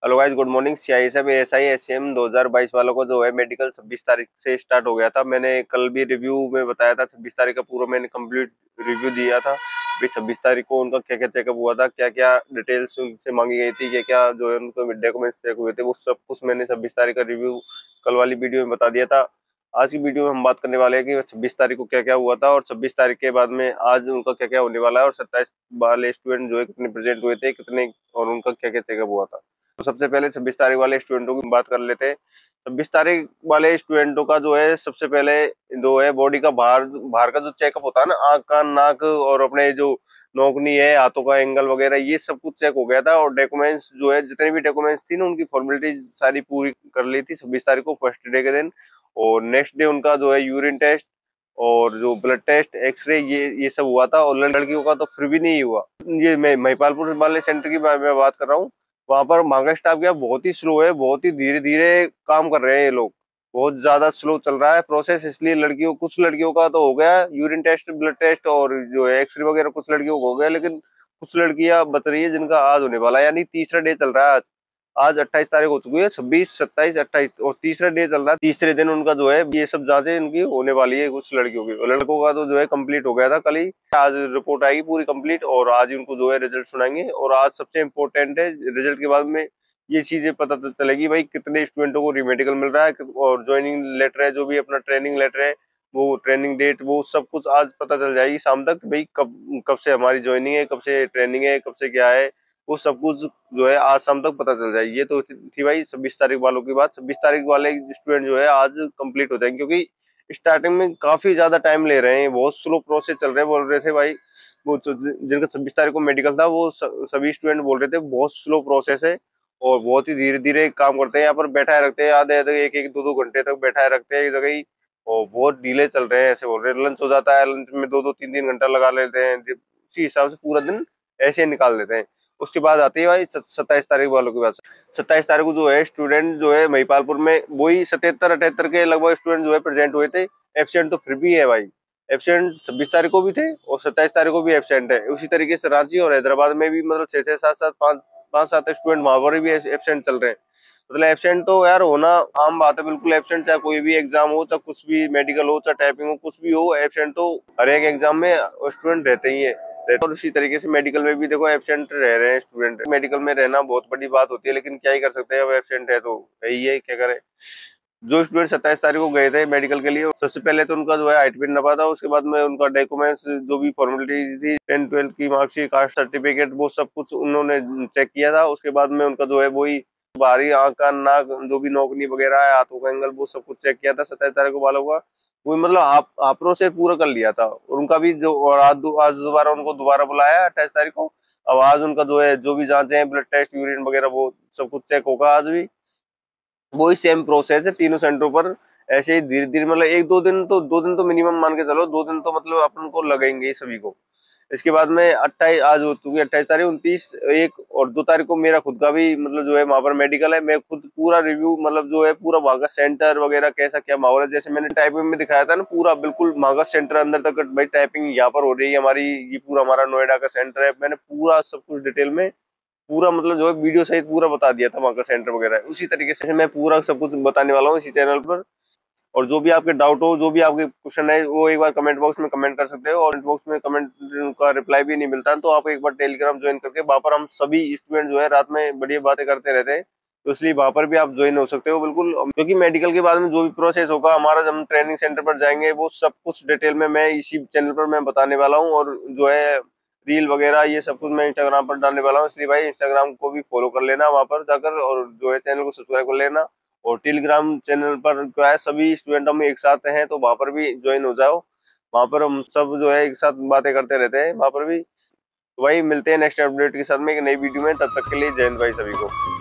Hello guys, good morning. CISF ASI SM 2022 वालों को जो है मेडिकल 26 तारीख से स्टार्ट हो गया था। मैंने कल भी रिव्यू में बताया था, 26 तारीख का पूरा मैंने कंप्लीट रिव्यू दिया था। भी 26 तारीख को उनका क्या क्या चेकअप हुआ था, क्या क्या डिटेल्स उनसे मांगी गई थी, क्या क्या जो है उनको डॉक्यूमेंट्स चेक हुए थे, वो सब कुछ मैंने 26 तारीख का रिव्यू कल वाली वीडियो में बता दिया था। आज की वीडियो में हम बात करने वाले हैं कि 26 तारीख को क्या क्या हुआ था और 26 तारीख के बाद में आज उनका क्या क्या होने वाला है, और 27 वाले स्टूडेंट जो है कितने प्रेजेंट हुए थे, कितने, और उनका क्या क्या चेकअप हुआ था। तो सबसे पहले 26 तारीख वाले स्टूडेंटों की बात कर लेते हैं। 26 तारीख वाले स्टूडेंटों का जो है सबसे पहले जो है बॉडी का बाहर बाहर का जो चेकअप होता है ना, आंख कान नाक और अपने जो नौकनी है, हाथों का एंगल वगैरह, ये सब कुछ चेक हो गया था। और डॉक्यूमेंट्स जो है जितने भी डॉक्यूमेंट्स थी ना, उनकी फॉर्मेलिटीज सारी पूरी कर ली थी 26 तारीख को, फर्स्ट डे के दिन। और नेक्स्ट डे उनका जो है यूरिन टेस्ट और जो ब्लड टेस्ट, एक्सरे, ये सब हुआ था। और लड़कियों का तो फिर भी नहीं हुआ। ये मैं महिपालपुर वाले सेंटर की मैं बात कर रहा हूँ। वहां पर मांगा स्टाफ क्या बहुत ही स्लो है, बहुत ही धीरे धीरे काम कर रहे हैं ये लोग, बहुत ज्यादा स्लो चल रहा है प्रोसेस। इसलिए लड़कियों, कुछ लड़कियों का तो हो गया यूरिन टेस्ट, ब्लड टेस्ट और जो है एक्सरे वगैरह, कुछ लड़कियों को हो गया, लेकिन कुछ लड़कियां बच रही है जिनका आज होने वाला है। यानी तीसरा डे चल रहा है आज। आज 28 तारीख हो चुकी है, 26, 27, 28 और तीसरा डे चल रहा है। तीसरे दिन उनका जो है ये सब जांचें इनकी होने वाली है कुछ लड़कियों की, और लड़कों का तो जो है कंप्लीट हो गया था कल ही। आज रिपोर्ट आएगी पूरी कंप्लीट, और आज ही उनको जो है रिजल्ट सुनाएंगे। और आज सबसे इम्पोर्टेंट है, रिजल्ट के बाद में ये चीजें पता चलेगी भाई कितने स्टूडेंटों को रीमेडिकल मिल रहा है, और ज्वाइनिंग लेटर है, जो भी अपना ट्रेनिंग लेटर है, वो ट्रेनिंग डेट, वो सब कुछ आज पता चल जाएगी शाम तक भाई कब कब से हमारी ज्वाइनिंग है, कब से ट्रेनिंग है, कब से क्या है, वो सब कुछ जो है आज शाम तक पता चल जाएगी। ये तो थी भाई 26 तारीख वालों की बात। 26 तारीख वाले स्टूडेंट जो है आज कंप्लीट हो जाएंगे, क्योंकि स्टार्टिंग में काफी ज्यादा टाइम ले रहे हैं, बहुत स्लो प्रोसेस चल रहे हैं। बोल रहे थे भाई वो जिनका 26 तारीख को मेडिकल था, वो सभी स्टूडेंट बोल रहे थे बहुत स्लो प्रोसेस है और बहुत ही धीरे धीरे काम करते हैं। यहाँ पर बैठाए रखते हैं आधे आधे, एक एक दो दो घंटे तक बैठाए रखते हैं एक जगह ही, और बहुत डीले चल रहे हैं, ऐसे बोल रहे हैं। लंच हो जाता है, लंच में दो दो तीन तीन घंटा लगा लेते हैं, उसी हिसाब से पूरा दिन ऐसे निकाल देते हैं। उसके बाद आती है भाई 27 तारीख वालों की बात। 27 तारीख को जो है स्टूडेंट जो है महिपालपुर में वही 77-78 के लगभग स्टूडेंट जो है प्रेजेंट हुए थे। एब्सेंट तो फिर भी है भाई, एब्सेंट 26 तारीख को भी थे और 27 तारीख को भी एब्सेंट है। उसी तरीके से रांची और हैदराबाद में भी मतलब 6 7 7 5 7 स्टूडेंट वहां पर भी एब्सेंट चल रहे हैं। मतलब एब्सेंट तो यार होना आम बात है, बिल्कुल एब्सेंट, चाहे कोई भी एग्जाम हो, चाहे कुछ भी मेडिकल हो, चाहे टाइपिंग हो, कुछ भी हो, एब्सेंट तो हर एक एग्जाम में स्टूडेंट रहते ही है। और इसी तरीके से मेडिकल में भी देखो एब्सेंट रह रहे हैं स्टूडेंट। मेडिकल में रहना बहुत बड़ी बात होती है, लेकिन क्या ही कर सकते हैं, अब एब्सेंट है तो यही है, क्या करें। जो स्टूडेंट 27 तारीख को गए थे मेडिकल के लिए, सबसे पहले तो उनका जो है हाइट पिन नपा था। उसके बाद में उनका डॉक्यूमेंट्स, जो भी फॉर्मेलिटीज थी, 10 12 की मार्कशीट, कास्ट सर्टिफिकेट, वो सब कुछ उन्होंने चेक किया था। उसके बाद में उनका जो है वही बाहरी आंख कान नाक, जो भी नौकनी वगैरह है, हाथों का एंगल, वो सब कुछ चेक किया था 27 तारीख को वालों का। वो मतलब हाफ प्रोसेस पूरा कर लिया था। और उनका भी जो, और आज दोबारा उनको दोबारा बुलाया 28 तारीख को। अब आज उनका जो है जो भी जांचे हैं, ब्लड टेस्ट, यूरिन वगैरह, वो सब कुछ चेक होगा आज भी। वही सेम प्रोसेस है तीनों सेंटरों पर। ऐसे ही धीरे धीरे मतलब एक दो दिन तो मिनिमम मान के चलो, 2 दिन तो मतलब अपन को लगेंगे सभी को। इसके बाद में 28 आज हो चुकी है 28 तारीख, 29, 1 और 2 तारीख को मेरा खुद का भी मतलब जो है वहां पर मेडिकल है। मैं खुद पूरा रिव्यू, मतलब जो है पूरा वहां का सेंटर वगैरह कैसा क्या माहौल है, जैसे मैंने टाइपिंग में दिखाया था ना, पूरा बिल्कुल वहां का सेंटर अंदर तक भाई टाइपिंग यहाँ पर हो रही है हमारी। ये पूरा हमारा नोएडा का सेंटर है। मैंने पूरा सब कुछ डिटेल में पूरा मतलब जो है वीडियो सहित पूरा बता दिया था वहाँ का सेंटर वगैरह। उसी तरीके से मैं पूरा सब कुछ बताने वाला हूँ इसी चैनल पर। और जो भी आपके डाउट हो, जो भी आपके क्वेश्चन है, वो एक बार कमेंट बॉक्स में कमेंट कर सकते हो। और कमेंट बॉक्स में कमेंट का रिप्लाई भी नहीं मिलता है, तो आप एक बार टेलीग्राम ज्वाइन करके, वहां पर हम सभी स्टूडेंट जो है रात में बढ़िया बातें करते रहते हैं, तो इसलिए वहां पर भी आप ज्वाइन हो सकते हो बिल्कुल। क्योंकि मेडिकल के बाद में जो भी प्रोसेस होगा हमारा, जब हम ट्रेनिंग सेंटर पर जाएंगे, वो सब कुछ डिटेल में मैं इसी चैनल पर मैं बताने वाला हूँ। और जो है रील वगैरह ये सब कुछ मैं इंस्टाग्राम पर डालने वाला हूँ, इसलिए भाई इंस्टाग्राम को भी फॉलो कर लेना वहां पर जाकर, और जो है चैनल को सब्सक्राइब कर लेना। और टेलीग्राम चैनल पर क्या है, सभी स्टूडेंट हम एक साथ हैं, तो वहां पर भी ज्वाइन हो जाओ। वहां पर हम सब जो है एक साथ बातें करते रहते हैं वहां पर भी। तो भाई मिलते हैं नेक्स्ट अपडेट के साथ में एक नई वीडियो में, तब तक के लिए जय हिंद भाई सभी को।